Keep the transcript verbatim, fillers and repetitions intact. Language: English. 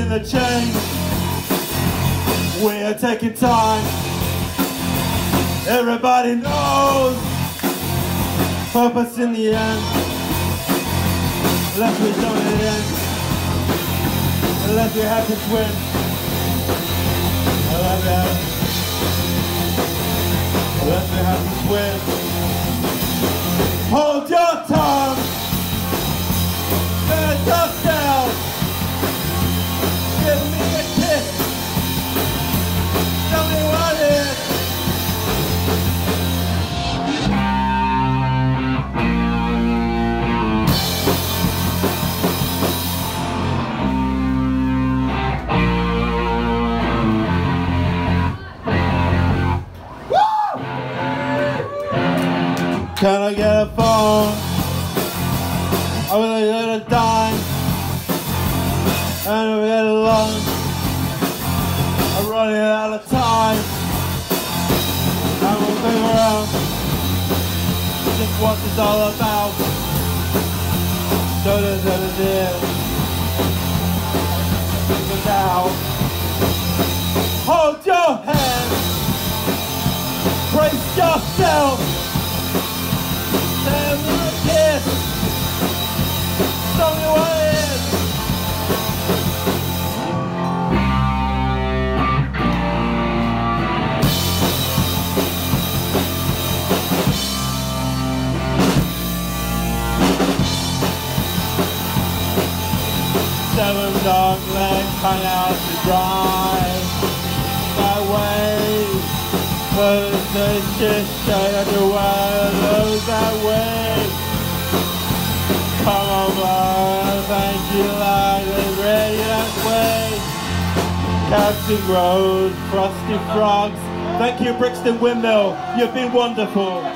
in the change. We are taking time. Everybody knows purpose in the end. Unless we don't at the end. Unless we have to swim. Unless we have, unless we have to swim. Hold your tongue. Stand yourself. Give me a kiss. Tell me what it is. Can I get a phone? I'm gonna get a dime. And we get a lunch. I'm running out of time. And we'll figure out just what it's all about. So there's an idea. Figure it out. Hold your hand. Brace yourself. Stand with a kiss. Tell me what it is. Seven dog legs hung out to dry. That way. But it's just straight underway, lose that way. Come on, boy, thank you, like it's ready that way. Captain Road, Frosty Frogs. Thank you, Brixton Windmill. You've been wonderful.